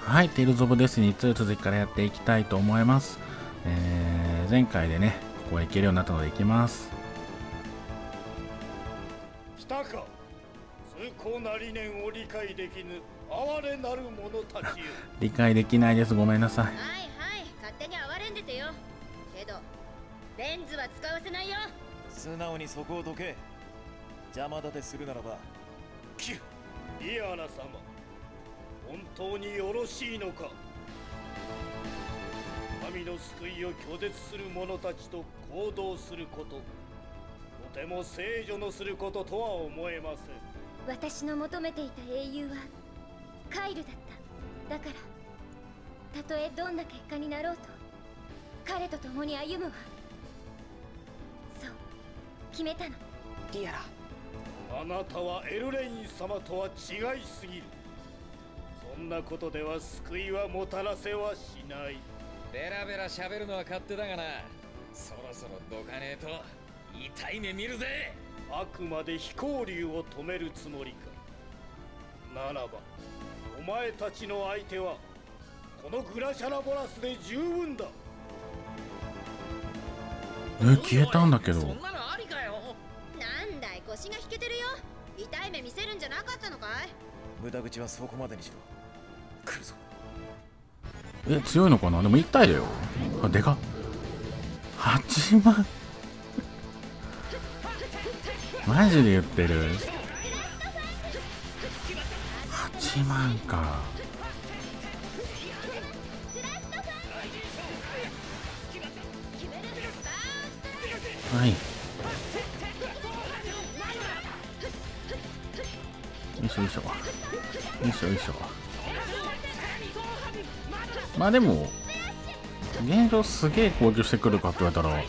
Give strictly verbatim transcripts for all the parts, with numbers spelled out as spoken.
はい、テイルズ・オブ・デスティニーツー続きからやっていきたいと思います。えー、前回でね、ここへ行けるようになったので行きます。 来たか。崇高な理念を理解できぬ哀れなる者たちよ。 理解できないです。ごめんなさい。 はいはい、勝手に哀れんでてよ。けど、レンズは使わせないよ。 素直にそこをどけ。邪魔立てするならば。 キュッ、リアラ様。本当によろしいのか。神の救いを拒絶する者たちと行動すること、とても聖女のすることとは思えません。 私の求めていた英雄はカイルだった。だからたとえどんな結果になろうと彼と共に歩むわ。そう決めたの。 リアラ、 あなたはエルレイン様とは違いすぎる。そんなことでは救いはもたらせはしない。 ベラベラ喋るのは勝手だがな。そろそろどかねえと痛い目見るぜ。 あくまで飛行竜を止めるつもりか。ならばお前たちの相手はこのグラシャラボラスで十分だ。 え、消えたんだけど。 そんなのありかよ。 なんだい、腰が引けてるよ。痛い目見せるんじゃなかったのかい。 無駄口はそこまでにしろ。来るぞ。 え、強いのかな。でもいち体だよ。あ、でかっ。はちまんマジで言ってる。はちまんか。はい。よいしょよいしょ。よいしょよいしょ。まあでも現状すげえ攻撃してくるかって言われたら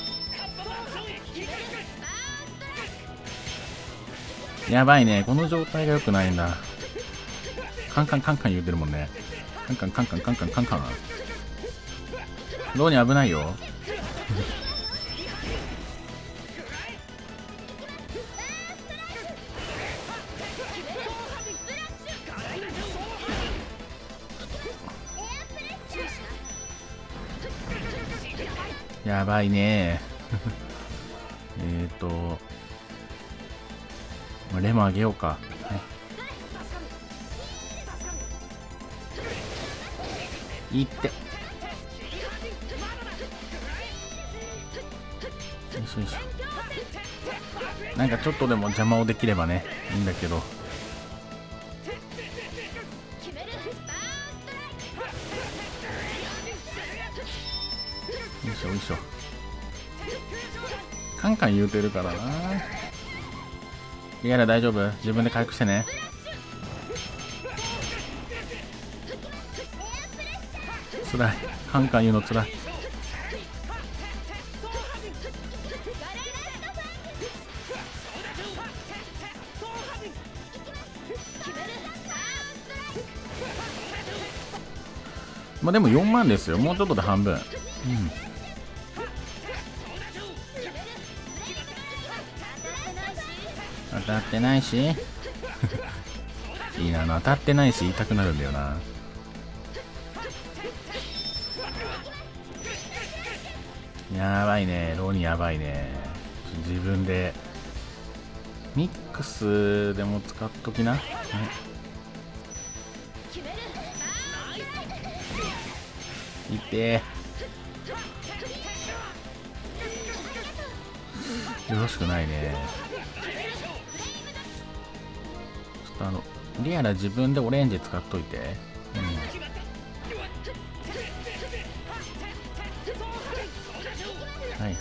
やばいね。この状態が良くないんだ。カンカンカンカン言うてるもんね。カンカンカンカンカンカンカンカン。ローに危ないよ。やばいね。えっとレモンあげようか。はい、いってよいしょよいしょ。なんかちょっとでも邪魔をできればねいいんだけど。よいしょよいしょ。カンカン言うてるからな。リアラ大丈夫？自分で回復してね。つらい。カンカン言うのつらい。まあでもよんまんですよ。もうちょっとで半分。うん。当たってないしいいな、あの当たってないし言いたくなるんだよな。やばいね。ロニーやばいね。自分でミックスでも使っときな。はい、いってー。よろしくないね。ちょっとあのリアラ自分でオレンジ使っといて。うん、はいはい。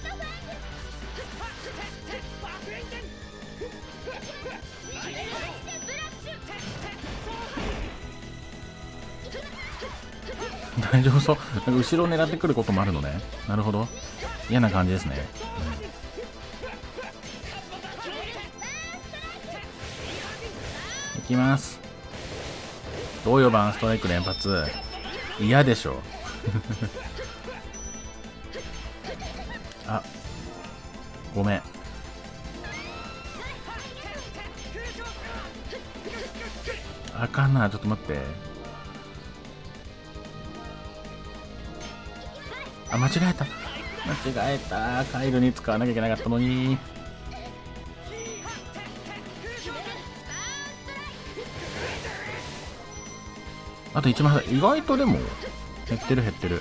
大丈夫そう。なんか後ろを狙ってくることもあるのね。なるほど。嫌な感じですね。うん、いきます。同様版ストライク連発。嫌でしょ。あ、ごめん。あかんな。ちょっと待って。 あ、間違えた間違えた。カイルに使わなきゃいけなかったのに。あといちまい。意外とでも減ってる減ってる。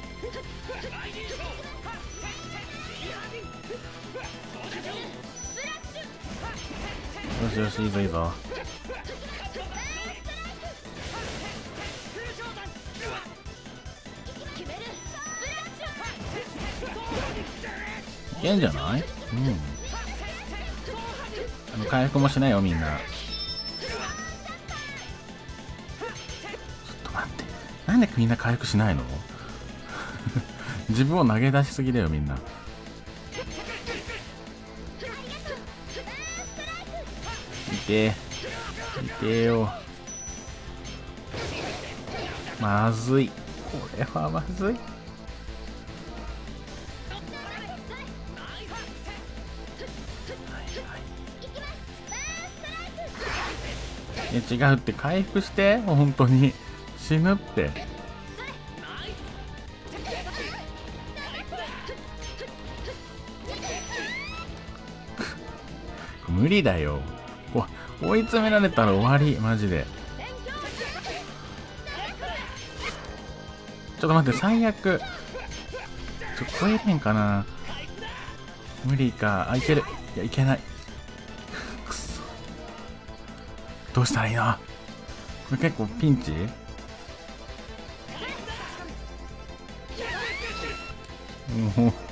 よしよし、いいぞいいぞ。いけんじゃない？うん。あの回復もしないよみんな。ちょっと待って。なんでみんな回復しないの？自分を投げ出しすぎだよみんな。いていてよ。まずい。これはまずい。いや違うって、回復して本当に死ぬって。無理だよ。こ追い詰められたら終わりマジで。ちょっと待って、最悪。ちょ超えれんかな。無理か。あ、いける。いやいけない。くそ、どうしたらいいの。これ結構ピンチ。もう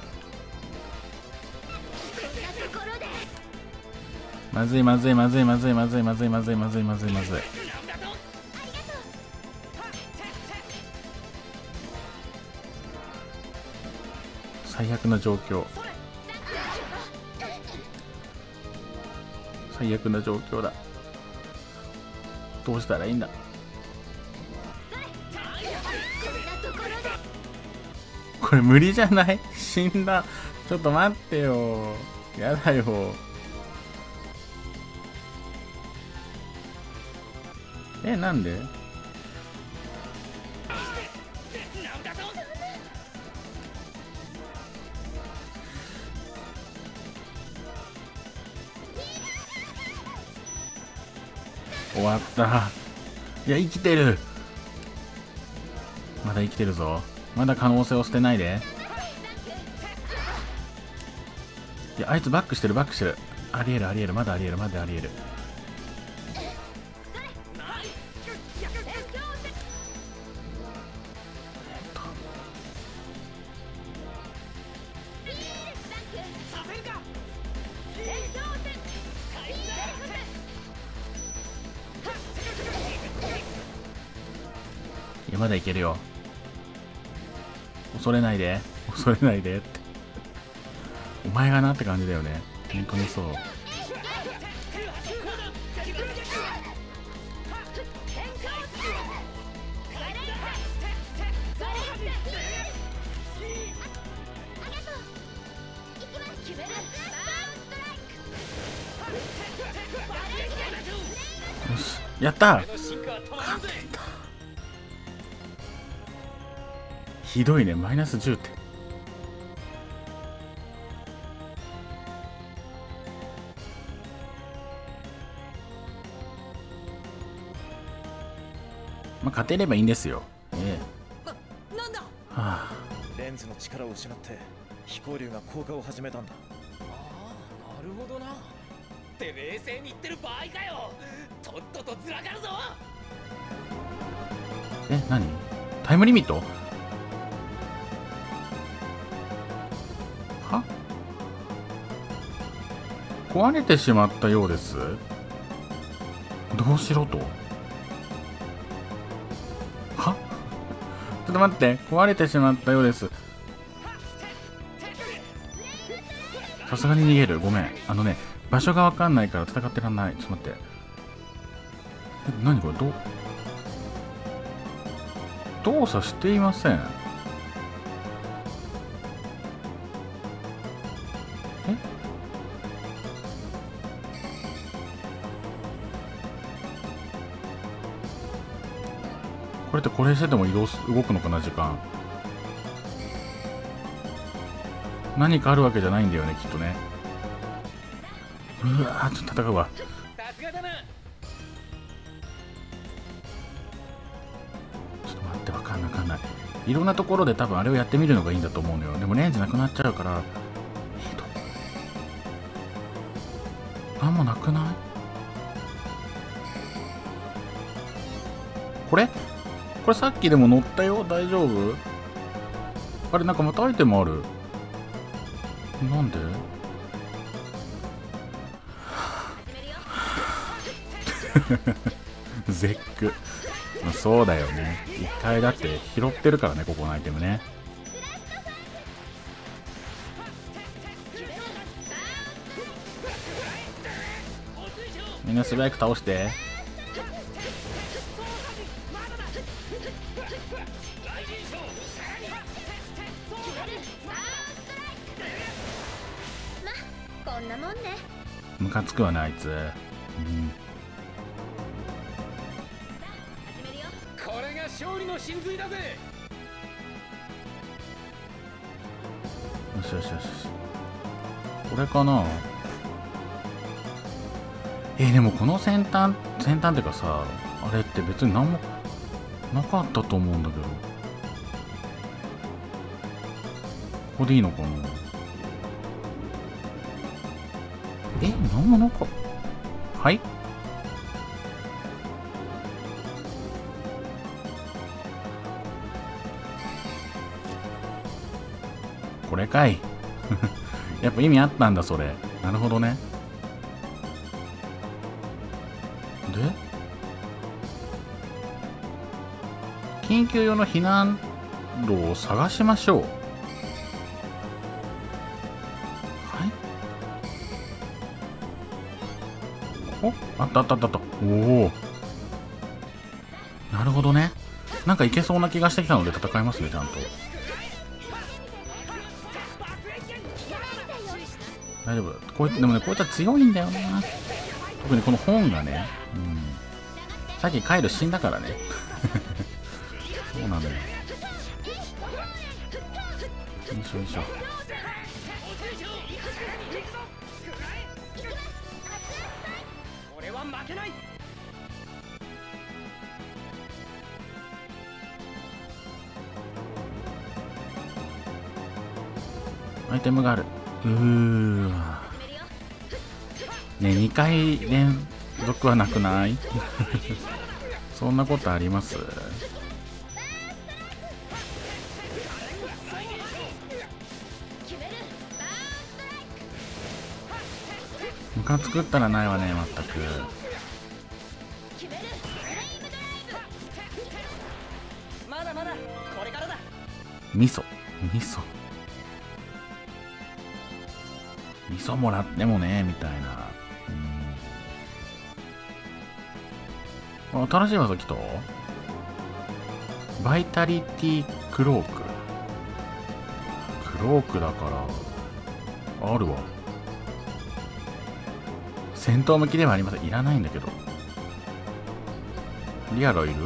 まずいまずいまずいまずいまずいまずいまずいまずいまずいまずい。最悪な状況。最悪な状況だ。どうしたらいいんだ。これ無理じゃない？死んだ。ちょっと待ってよ。やだよ。え、なんで？終わった。いや、生きてる。まだ生きてるぞ。まだ可能性を捨てないで。いや、あいつバックしてるバックしてる。ありえるありえる、まだありえる、まだありえる。いや、まだいけるよ。恐れないで恐れないでって。お前がなって感じだよね。本当にそう。よし、やったー。ひどいね、マイナスじゅうって。まあ、勝てればいいんですよ。ええ。な、なんだ。はあ。 レンズの力を失って飛行竜が降下を始めたんだ。 ああ、なるほどな。って冷静に言ってる場合かよ。とっととずらかるぞ。 え、何？タイムリミット？は？壊れてしまったようです。どうしろと？は？ちょっと待って、壊れてしまったようです。さすがに逃げる。ごめん。あのね、場所がわかんないから戦ってらんない。ちょっと待って。え、何これ？どう？動作していません。え？これってこれしてても移動す動くのかな、時間。 何かあるわけじゃないんだよね、きっとね。うわー、ちょっと戦うわ。 さすがだな。 ちょっと待って、わかんないわかんない。いろんなところで多分あれをやってみるのがいいんだと思うのよ。でもレンジなくなっちゃうから、えっとなんもなくない？これこれさっきでも乗ったよ。大丈夫？あれ、なんかまたアイテムある。なんで？絶句。そうだよね。一回だって拾ってるからね、ここのアイテムね。みんな素早く倒して。 まこんなもんね。 ムカつくわね、あいつ。うん、 これが勝利の真髄だぜ。 よしよしよし。これかな。えー、でもこの先端先端っていうかさ、あれって別に何もなかったと思うんだけど、ここでいいのかな。え、何もなか。はい、これかい。やっぱ意味あったんだ、それ。なるほどね。で、緊急用の避難路を探しましょう。はい。お、あったあったあったあった。おお。なるほどね。なんかいけそうな気がしてきたので戦いますね、ちゃんと。大丈夫。こういでもね、こいつは強いんだよな。特にこの本がね、うん、さっきカイル死んだからね。そうなのよ。よいしょよいしょ。 俺は負けない。 アイテムがある。うーわね、にかい連続はなくない？そんなことあります？ムカつくったらないわね、まったく。 まだまだこれからだ。 味噌味噌味噌もらってもね、みたいな。うん、あ、新しい技来た。バイタリティクローク。クロークだからあるわ。戦闘向きではありません。いらないんだけど。リアルいる？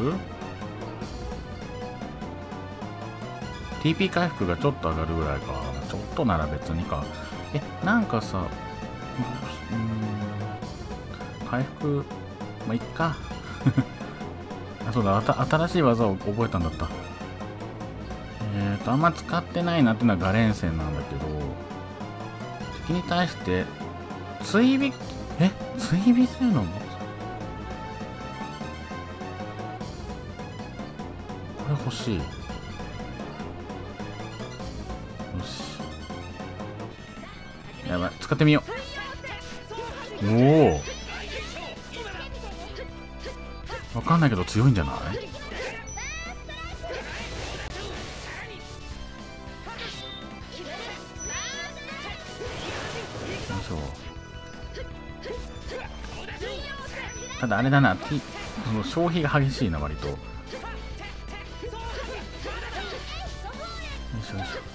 ティーピー 回復がちょっと上がるぐらいか。ちょっとなら別にか。え、なんかさ、うーん、回復、まあ、いっか。あ、そうだ、あた、新しい技を覚えたんだった。えーと、あんま使ってないなっていうのはガレン戦なんだけど、敵に対して、追尾、え、追尾性能もこれ欲しい。よし。やばい、使ってみよう。おお、わかんないけど強いんじゃない？よいしょ。ただあれだな、T、その消費が激しいな、割と。よいしょよいしょ。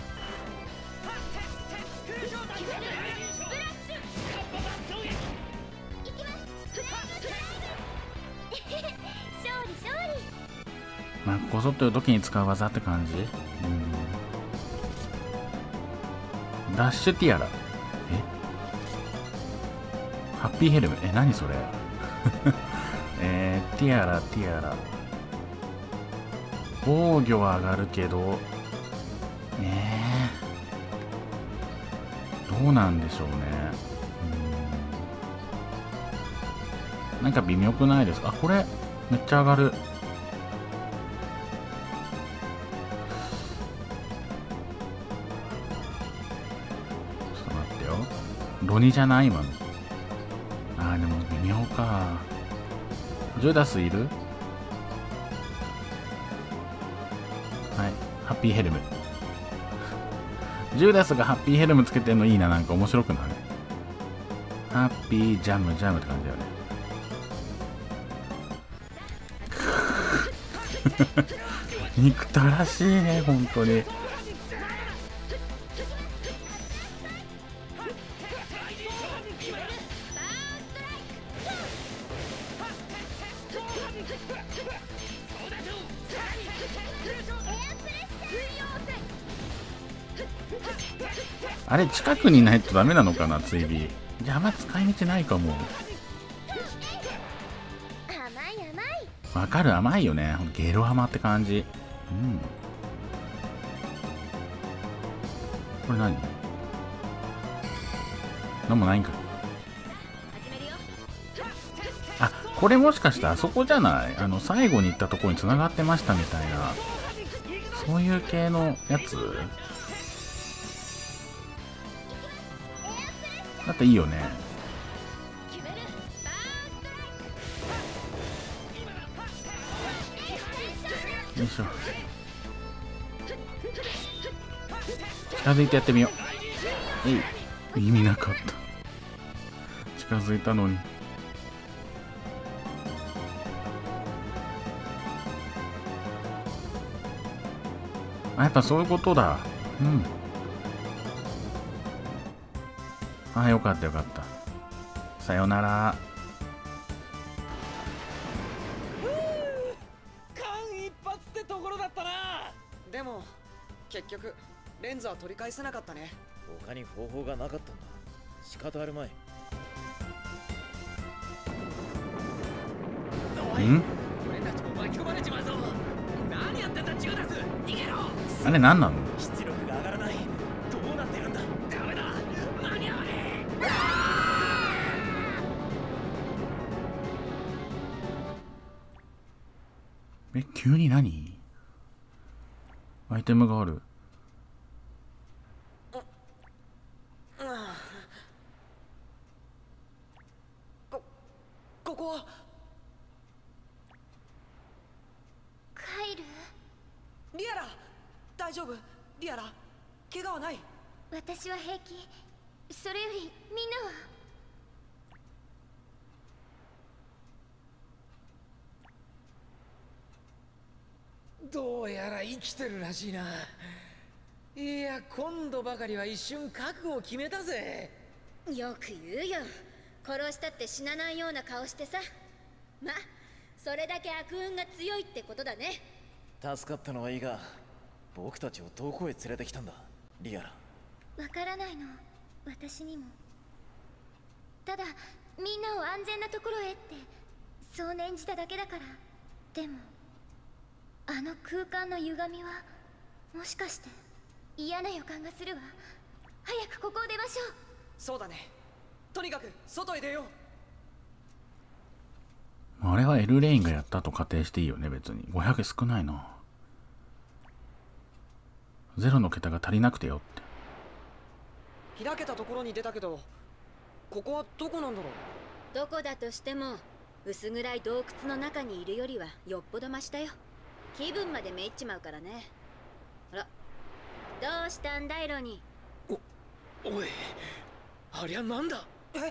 まあ、こそっという時に使う技って感じ。うん。 ダッシュティアラ。えハッピーヘルム。え、何それえー、ティアラ、ティアラ。防御は上がるけど、えー、どうなんでしょうね。うーん、なんか微妙くないですか？あ、これ、めっちゃ上がる。ちょっと待ってよ。ロニじゃない今の。あー、でも微妙か。ジュダスいる？はい、ハッピーヘルム。ジューダスがハッピーヘルムつけてんのいいな。なんか面白くない？ハッピージャムジャムって感じだよね。憎たらしいね、本当に。あれ近くにないとダメなのかな、追尾。じゃああんま使い道ないかも。 甘い甘い。 わかる、甘いよね。ゲロ甘って感じ。うん。これ何？なんもないんか。あ、これもしかしてあそこじゃない？あの最後に行ったところに繋がってましたみたいな、そういう系のやつだっていいよね。よいしょ。近づいてやってみよう。えい、意味なかった。近づいたのに。あ、やっぱそういうことだ。うん。あ、よかったよかった。さよなら。 間一髪ってところだったな。 でも結局レンズは取り返せなかったね。 他に方法がなかったんだ。仕方あるまい。 ん？ 俺たちも巻き込まれちまうぞ。何やってんだジューダス、逃げろ。 あれ何なの？ 出力が上がらない。どうなってるんだ。 ダメだ、間に合わねえ、急に何？アイテムがある。 こここはカイル。 リアラ、大丈夫？リアラ、怪我はない？ 私は平気。それよりみんなは？ どうやら生きてるらしいな。いや、今度ばかりは一瞬覚悟を決めたぜ。 よく言うよ。殺したって死なないような顔してさ。ま、それだけ悪運が強いってことだね。 助かったのはいいが、僕たちをどこへ連れてきたんだ、リアラ。 わからないの、私にも。ただみんなを安全なところへってそう念じただけだから。でもあの空間の歪みはもしかして嫌な予感がするわ。早くここを出ましょう。 そうだね。とにかく外へ出よう。 あれはエルレインがやったと仮定していいよね、別に。ごひゃく少ないな。ゼロの桁が足りなくてよって。 開けたところに出たけど、ここはどこなんだろう。 どこだとしても薄暗い洞窟の中にいるよりはよっぽどマシだよ。気分までめいっちまうからね。ほら、どうしたんだいロニー。 お、おい、ありゃなんだ。 え？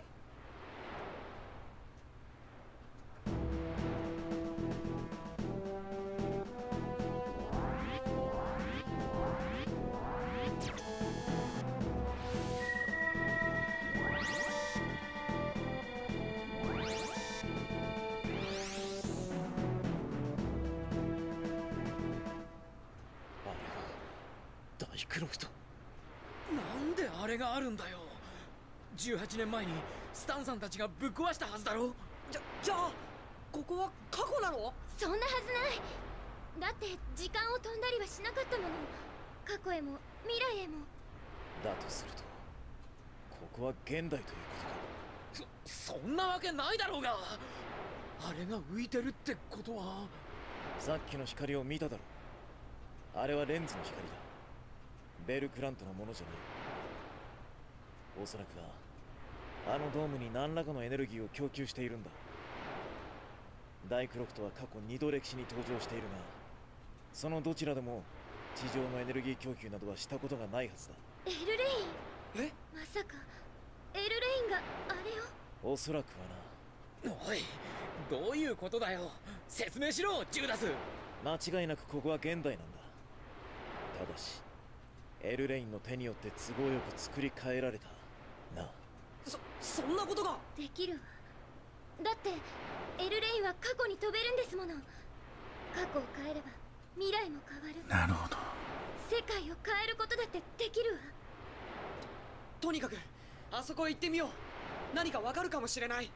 なんでであれがあるんだよ。じゅうはちねんまえにスタンさんたちがぶっ壊したはずだろ。 じゃじゃあここは過去なの？ そんなはずない。だって時間を飛んだりはしなかったもの。過去へも未来へも。 だとするとここは現代ということか。 そそんなわけないだろうが。あれが浮いてるってことは。 さっきの光を見ただろう。あれはレンズの光だ。ベルクラントのものじゃない。おそらくはあのドームに何らかのエネルギーを供給しているんだ。ダイクロフトは過去にど歴史に登場しているが、そのどちらでも地上のエネルギー供給などはしたことがないはずだ。 エルレイン。 え？ まさかエルレインがあれを。 おそらくはな。 おい、どういうことだよ。説明しろ、ジューダス。 間違いなくここは現代なんだ。ただしエルレインの手によって都合よく作り変えられたな。 そそんなことができるわ。だってエルレインは過去に飛べるんですもの。過去を変えれば未来も変わる。 なるほど。 世界を変えることだってできるわ。 とにかくあそこへ行ってみよう。何かわかるかもしれない。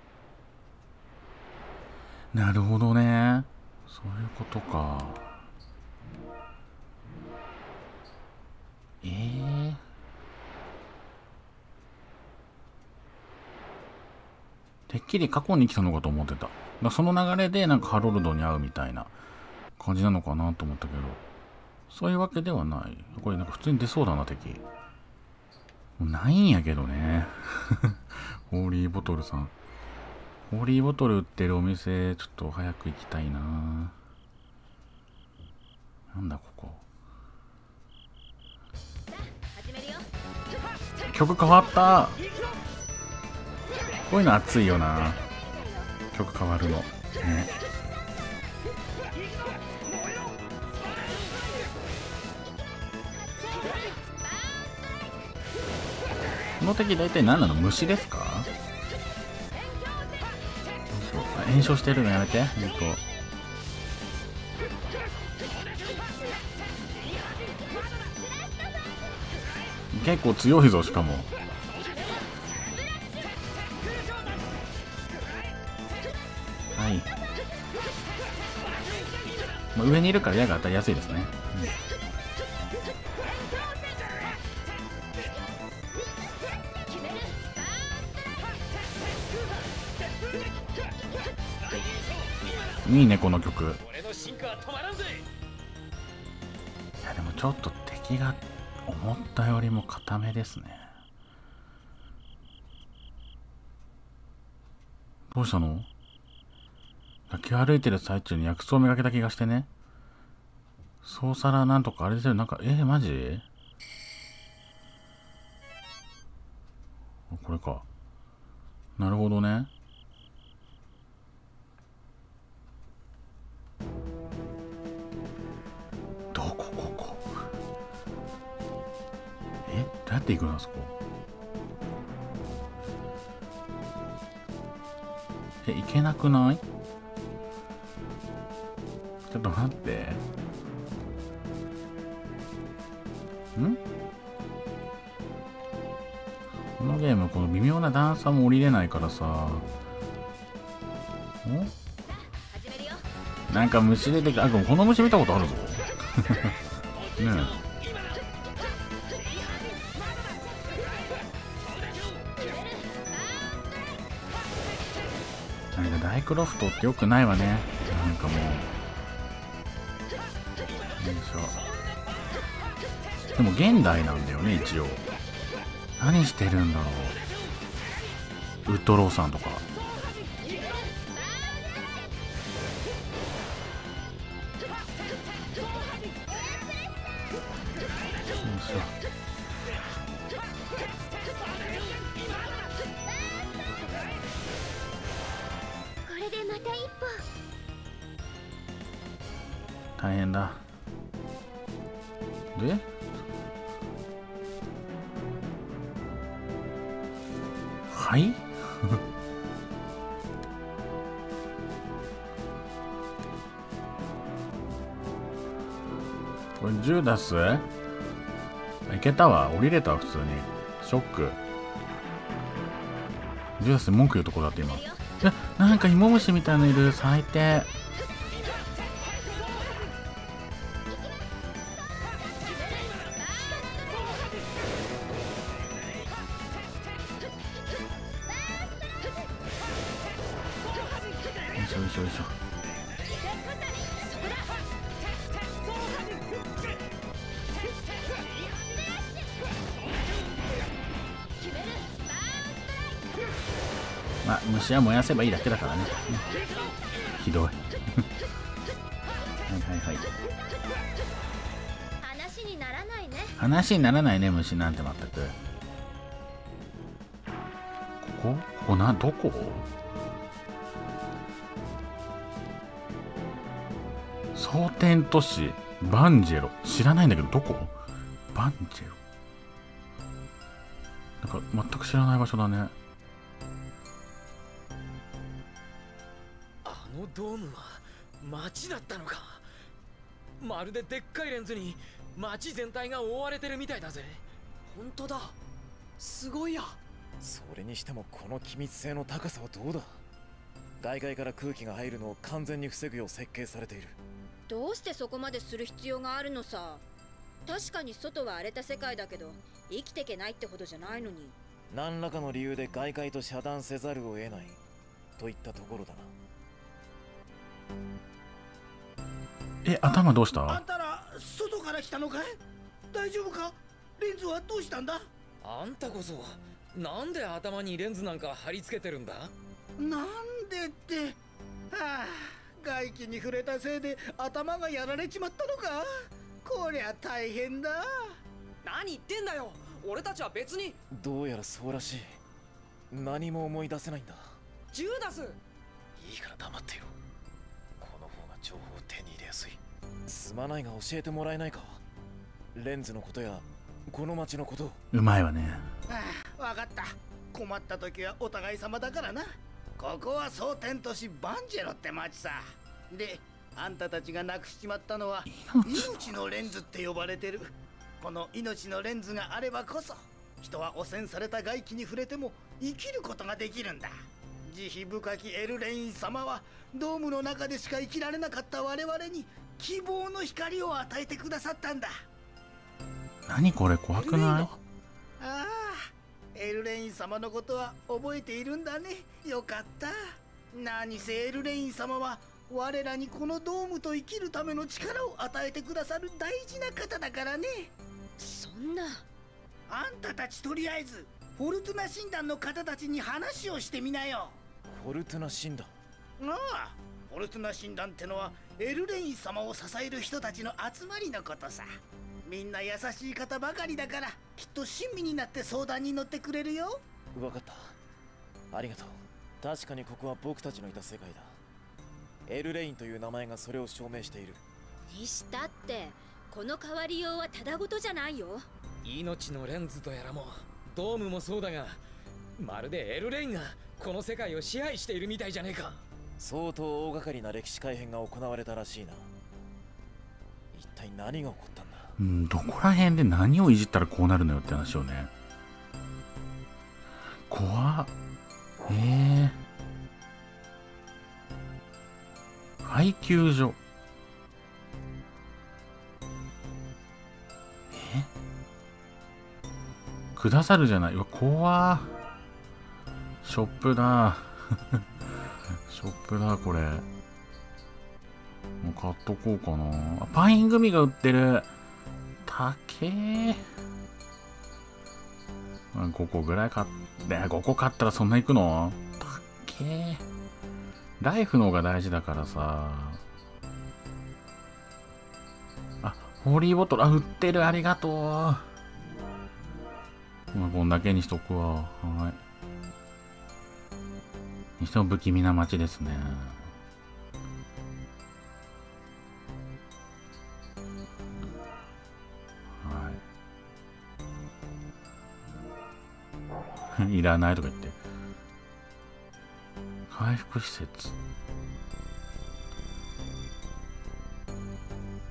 なるほどね。そういうことか。ええー、てっきり過去に来たのかと思ってた。だからその流れでなんかハロルドに会うみたいな感じなのかなと思ったけど、そういうわけではない。これなんか普通に出そうだな、敵。もうないんやけどね。ホーリーボトルさん。ホーリーボトル売ってるお店、ちょっと早く行きたいな。なんだここ。曲変わった。こういうの熱いよな。曲変わるの。ね。この敵大体何なの？虫ですか？炎症してるのやめて。ほんと。結構強いぞ、しかも。はい。まあ、上にいるから矢が当たりやすいですね。うん、いいね、この曲。いや、でもちょっと敵が思ったよりも固めですね。どうしたの？泣き歩いてる最中に薬草をめがけた気がしてね。そうさらなんとかあれですよ。なんか、えー、マジ？これか。なるほどね。どこここ？え？どうやって行くのあそこ？え、行けなくない？ちょっと待って。ん？このゲーム、この微妙な段差も降りれないからさ。お？なんか虫出てきた。あ、この虫見たことあるぞ。ねえ。なんかダイクロフトってよくないわね。なんかもう。よいしょ。でも現代なんだよね、一応。何してるんだろう。ウッドローさんとか。よいしょ。 これでまた一歩。 大変だ。ではいこれじゅう出す？いけたわ。降りれたわ、普通に。 ショック。ジュース文句言うとこだって今。え、なんか芋虫みたいのいる。最低。よいしょよいしょよいしょ。まあ虫は燃やせばいいだけだからね。ひどい。はいはいはい。 話にならないね。 話にならないね、虫なんて全く。ここここな、どこ？蒼天都市バンジェロ。知らないんだけど、どこ？バンジェロ。なんか全く知らない場所だね。 あのドームは街だったのか。まるででっかいレンズに街全体が覆われてるみたいだぜ。 本当だ。すごいや。 それにしてもこの気密性の高さはどうだ。外界から空気が入るのを完全に防ぐよう設計されている。 どうしてそこまでする必要があるのさ。確かに外は荒れた世界だけど生きてけないってほどじゃないのに。 何らかの理由で外界と遮断せざるを得ないといったところだな。 え、頭どうしあた？ んたら外から来たのかい？大丈夫か？レンズはどうしたんだ？ あんたこそなんで頭にレンズなんか貼り付けてるんだ？ なんでって、はあ、外気に触れたせいで頭がやられちまったのか。こりゃ大変だ。 何言ってんだよ。俺たちは別に。 どうやらそうらしい。何も思い出せないんだ。 ジューダス。 いいから黙っていろ。この方が情報を手に入れやすい。すまないが教えてもらえないか。レンズのことやこの町のこと。 うまいわね。 ああ、わかった。困った時はお互い様だからな。ここは蒼天都市バンジェロって町さ。で、あんたたちがなくしちまったのは命のレンズって呼ばれてる。この命のレンズがあればこそ人は汚染された外気に触れても生きることができるんだ。慈悲深きエルレイン様はドームの中でしか生きられなかった我々に希望の光を与えてくださったんだ。 何これ、怖くない？ ああ、エルレイン様のことは覚えているんだね。よかった。何せエルレイン様は我らにこのドームと生きるための力を与えてくださる大事な方だからね。 そんな。 あんたたちとりあえずフォルトゥナ神団の方たちに話をしてみなよ。 フォルトゥナ神団。 ああ、フォルトゥナ神団ってのはエルレイン様を支える人たちの集まりのことさ。みんな優しい方ばかりだからきっと親身になって相談に乗ってくれるよ。 わかった。ありがとう。確かにここは僕たちのいた世界だ。エルレインという名前がそれを証明している。 にしたってこの変わりようはただごとじゃないよ。 命のレンズとやらもドームもそうだが、まるでエルレインがこの世界を支配しているみたいじゃねえか。 相当大掛かりな歴史改変が行われたらしいな。一体何が起こったんだ。 うん、どこら辺で何をいじったらこうなるのよって話をね。怖っ。えー、配給所。え、くださるじゃない。うわ、怖っ。ショップだ。ショップだこれ。もう買っとこうかな。パイングミが売ってる。たけー。ごこぐらい買って、ごこ買ったらそんないくの？たっけー。ライフの方が大事だからさ。あ、ホーリーボトル、あ、売ってる、ありがとう。まあ、こんだけにしとくわ。はい。にしても不気味な街ですね。いらないとか言って。回復施設。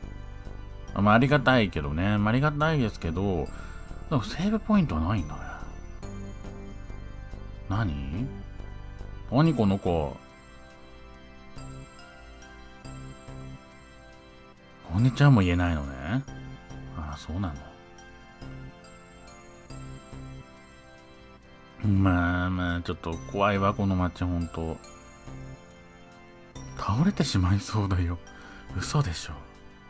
あ、まあ、ありがたいけどね。まあ、ありがたいですけど、でもセーブポイントはないんだね。 何何この子。こんにちはも言えないのね。ああ、そうなの。まあまあ、ちょっと怖いわ、この街、ほんと。倒れてしまいそうだよ。嘘でしょ。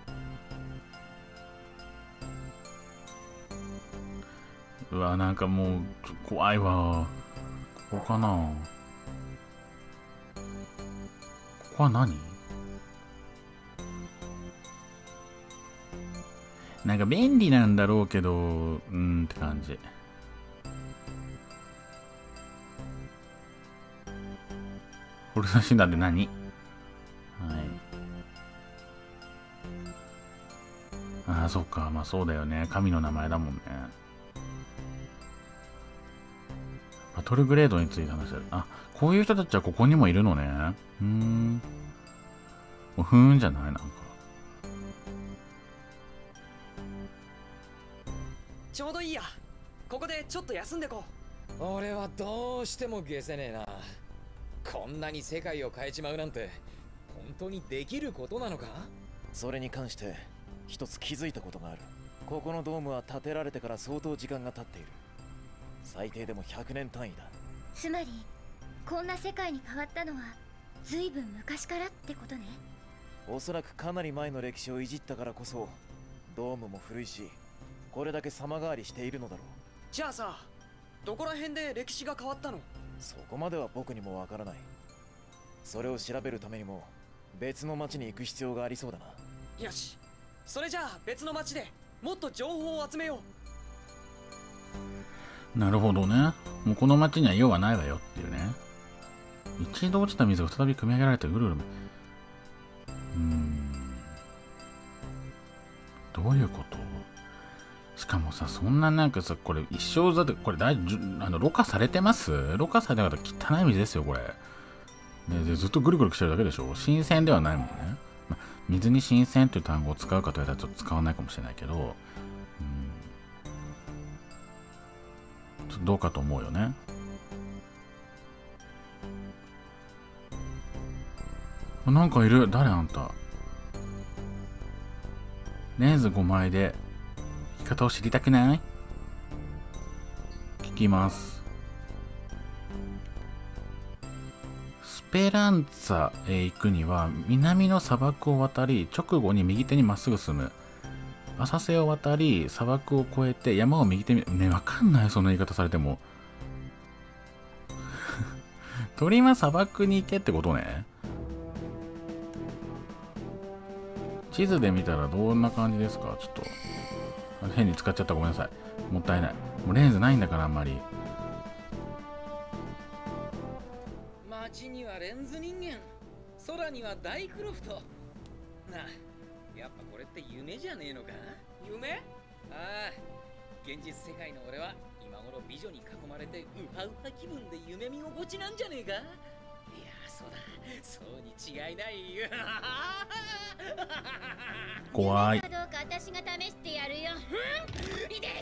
うわ、なんかもう、怖いわ。ここかな。ここは何？なんか便利なんだろうけど、うーんって感じ。ホルダシンダって何？はい。ああ、そっか。まあそうだよね。神の名前だもんね。バトルグレードについて話してる。あ、こういう人たちはここにもいるのね。うーん。ふーんじゃないなんか。 ちょうどいいや。ここでちょっと休んでこう。俺はどうしても消せねえな。こんなに世界を変えちまうなんて本当にできることなのか？ それに関して一つ気づいたことがある。ここのドームは建てられてから相当時間が経っている。最低でもひゃくねん単位だ。 つまりこんな世界に変わったのは随分昔からってことね。 おそらくかなり前の歴史をいじったからこそドームも古いし、これだけ様変わりしているのだろう。 じゃあさ、どこら辺で歴史が変わったの？ そこまでは僕にもわからない。それを調べるためにも別の町に行く必要がありそうだな。 よし、それじゃあ別の町でもっと情報を集めよう。なるほどね。もうこの町には用はないわよっていうね。一度落ちた水が再び組み上げられてぐるぐる。うーん。どういうこと？しかもさ、そんななんかさ、これ一生だって、これ大丈夫、あの、ろ過されてます？ろ過されなかったら汚い水ですよ、これ。で、でずっとぐるぐる来てるだけでしょ？新鮮ではないもんね。ま、水に新鮮という単語を使うかと言われたらちょっと使わないかもしれないけど、うん。ちょっとどうかと思うよね。なんかいる。誰あんた。レンズごまいで生き方を知りたくない？聞きます。スペランツァへ行くには南の砂漠を渡り、直後に右手にまっすぐ進む。浅瀬を渡り砂漠を越えて山を右手に、ね、わかんない。その言い方されても鳥は砂漠に行けってことね。地図で見たらどんな感じですか？ちょっと変に使っちゃった。ごめんなさい。もったいない。もうレンズないんだからあんまり。 街にはレンズ人間、空にはダイクロフト。なあ、やっぱこれって夢じゃねえのか？ 夢？ ああ、現実世界の俺は今頃美女に囲まれてウハウハ気分で夢見心地なんじゃねえか？いや、そうだ、そうに違いない。 怖い。 かどうか私が試してやるよ。いで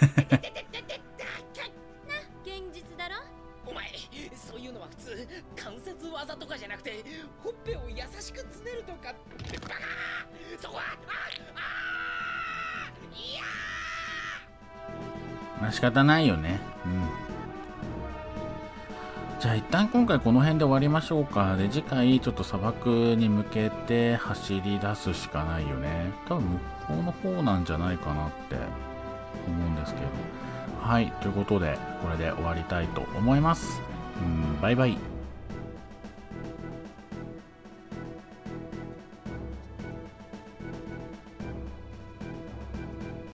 な、現実だろ。 お前、そういうのは普通関節技とかじゃなくてほっぺを優しくつねるとか。バカー、そこはああいやまあ仕方ないよね。うん。じゃあ一旦今回この辺で終わりましょうか。で、次回ちょっと砂漠に向けて走り出すしかないよね。多分向こうの方なんじゃないかなって思うんですけど。はい、ということでこれで終わりたいと思います。うん、バイバイ。